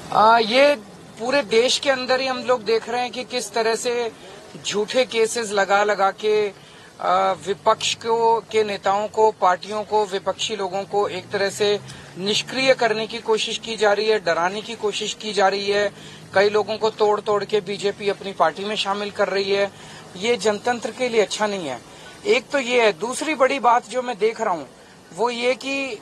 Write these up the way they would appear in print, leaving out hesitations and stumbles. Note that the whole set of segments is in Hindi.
ये पूरे देश के अंदर ही हम लोग देख रहे हैं कि किस तरह से झूठे केसेस लगा लगा के विपक्ष के नेताओं को, पार्टियों को, विपक्षी लोगों को एक तरह से निष्क्रिय करने की कोशिश की जा रही है, डराने की कोशिश की जा रही है। कई लोगों को तोड़ तोड़ के बीजेपी अपनी पार्टी में शामिल कर रही है। ये जनतंत्र के लिए अच्छा नहीं है। एक तो ये है। दूसरी बड़ी बात जो मैं देख रहा हूं वो ये कि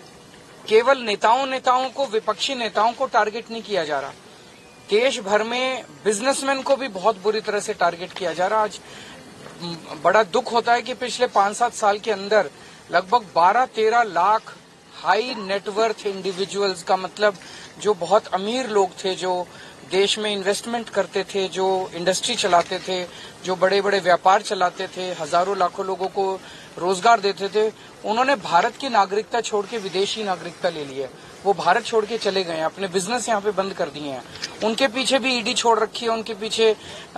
केवल नेताओं को, विपक्षी नेताओं को टारगेट नहीं किया जा रहा। देश भर में बिजनेसमैन को भी बहुत बुरी तरह से टारगेट किया जा रहा। आज बड़ा दुख होता है कि पिछले 5-7 साल के अंदर लगभग 12-13 लाख हाई नेटवर्थ इंडिविजुअल्स का मतलब जो बहुत अमीर लोग थे, जो देश में इन्वेस्टमेंट करते थे, जो इंडस्ट्री चलाते थे, जो बड़े बड़े व्यापार चलाते थे, हजारों लाखों लोगों को रोजगार देते थे, उन्होंने भारत की नागरिकता छोड़ के विदेशी नागरिकता ले ली है। वो भारत छोड़ के चले गए हैं, अपने बिजनेस यहाँ पे बंद कर दिए हैं। उनके पीछे भी ईडी छोड़ रखी है, उनके पीछे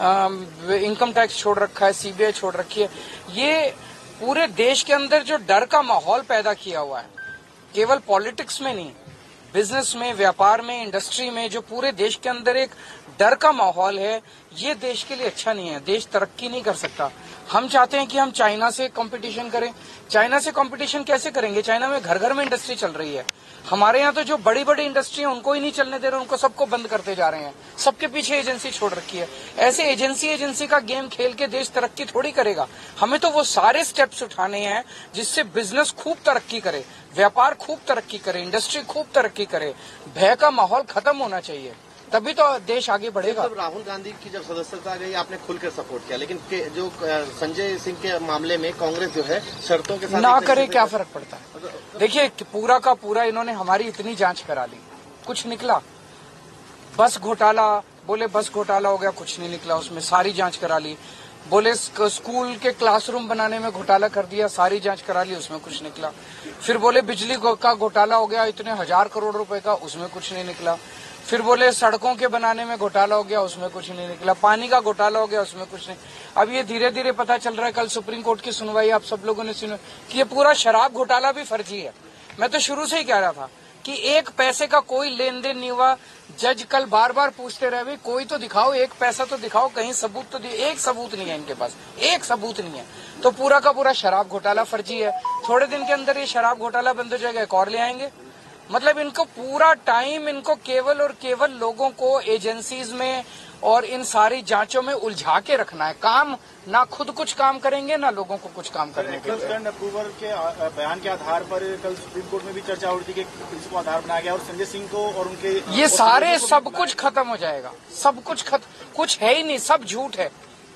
इनकम टैक्स छोड़ रखा है, सीबीआई छोड़ रखी है। ये पूरे देश के अंदर जो डर का माहौल पैदा किया हुआ है, केवल पॉलिटिक्स में नहीं, बिजनेस में, व्यापार में, इंडस्ट्री में, जो पूरे देश के अंदर एक डर का माहौल है, ये देश के लिए अच्छा नहीं है। देश तरक्की नहीं कर सकता। हम चाहते हैं कि हम चाइना से कंपटीशन करें। चाइना से कंपटीशन कैसे करेंगे? चाइना में घर घर में इंडस्ट्री चल रही है। हमारे यहाँ तो जो बड़ी बड़ी इंडस्ट्री है उनको ही नहीं चलने दे रहे, उनको सबको बंद करते जा रहे हैं। सबके पीछे एजेंसी छोड़ रखी है। ऐसे एजेंसी का गेम खेल के देश तरक्की थोड़ी करेगा। हमें तो वो सारे स्टेप्स उठाने हैं जिससे बिजनेस खूब तरक्की करे, व्यापार खूब तरक्की करे, इंडस्ट्री खूब तरक्की करे। भय का माहौल खत्म होना चाहिए, तभी तो देश आगे बढ़ेगा। जब राहुल गांधी की जब सदस्यता गई आपने खुलकर सपोर्ट किया, लेकिन जो संजय सिंह के मामले में कांग्रेस जो है शर्तों के साथ ना करे, क्या फर्क पड़ता है? देखिए, पूरा का पूरा इन्होंने हमारी इतनी जांच करा ली, कुछ निकला। बस घोटाला बोले, बस घोटाला हो गया, कुछ नहीं निकला उसमें, सारी जांच करा ली। बोले स्कूल के क्लासरूम बनाने में घोटाला कर दिया, सारी जांच करा ली, उसमें कुछ निकला। फिर बोले बिजली का घोटाला हो गया, इतने 1000 करोड़ रुपए का, उसमें कुछ नहीं निकला। फिर बोले सड़कों के बनाने में घोटाला हो गया, उसमें कुछ नहीं निकला। पानी का घोटाला हो गया, उसमें कुछ नहीं। अब ये धीरे धीरे पता चल रहा है, कल सुप्रीम कोर्ट की सुनवाई आप सब लोगों ने सुनी कि ये पूरा शराब घोटाला भी फर्जी है। मैं तो शुरू से ही कह रहा था कि एक पैसे का कोई लेन देन नहीं हुआ। जज कल बार बार पूछते रहे, भाई कोई तो दिखाओ, एक पैसा तो दिखाओ, कहीं सबूत तो एक सबूत नहीं है इनके पास, एक सबूत नहीं है। तो पूरा का पूरा शराब घोटाला फर्जी है। थोड़े दिन के अंदर ये शराब घोटाला बंद हो जाएगा, एक और ले आएंगे। मतलब इनको पूरा टाइम, इनको केवल और केवल लोगों को एजेंसीज में और इन सारी जांचों में उलझा के रखना है। काम ना खुद कुछ काम करेंगे, ना लोगों को कुछ काम करने के लिए। अप्रूवल के बयान के आधार पर कल सुप्रीम कोर्ट में भी चर्चा हो रही थी कि इसको आधार बनाया गया और संजय सिंह को और उनके ये सारे सब कुछ खत्म हो जाएगा। सब कुछ कुछ है ही नहीं, सब झूठ है।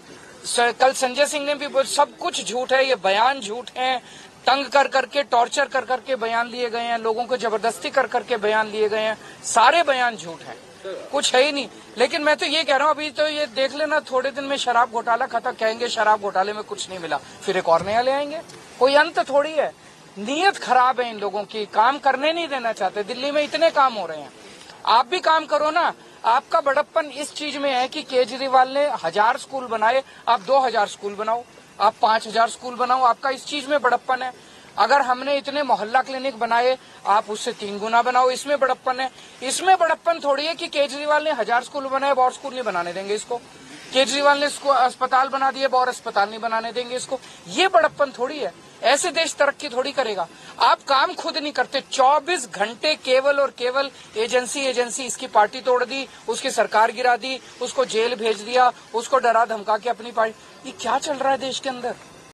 कल संजय सिंह ने भी सब कुछ झूठ है, ये बयान झूठ है। तंग कर करके, टॉर्चर कर करके बयान लिए गए हैं, लोगों को जबरदस्ती कर करके बयान लिए गए हैं। सारे बयान झूठ हैं, कुछ है ही नहीं। लेकिन मैं तो ये कह रहा हूँ, अभी तो ये देख लेना, थोड़े दिन में शराब घोटाला खत्म, कहेंगे शराब घोटाले में कुछ नहीं मिला, फिर एक और नया ले आएंगे। कोई अंत थोड़ी है। नीयत खराब है इन लोगों की, काम करने नहीं देना चाहते। दिल्ली में इतने काम हो रहे हैं, आप भी काम करो ना। आपका बड़प्पन इस चीज में है कि केजरीवाल ने 1000 स्कूल बनाए, आप 2000 स्कूल बनाओ, आप 5000 स्कूल बनाओ। आपका इस चीज में बड़प्पन है। अगर हमने इतने मोहल्ला क्लिनिक बनाए, आप उससे 3 गुना बनाओ, इसमें बड़प्पन है। इसमें बड़प्पन थोड़ी है कि केजरीवाल ने 1000 स्कूल बनाए, और स्कूल नहीं बनाने देंगे इसको। केजरीवाल ने इसको अस्पताल बना दिए, और अस्पताल नहीं बनाने देंगे इसको। ये बड़प्पन थोड़ी है। ऐसे देश तरक्की थोड़ी करेगा। आप काम खुद नहीं करते, 24 घंटे केवल और केवल एजेंसी इसकी पार्टी तोड़ दी, उसकी सरकार गिरा दी, उसको जेल भेज दिया, उसको डरा धमका के अपनी पार्टी। ये क्या चल रहा है देश के अंदर?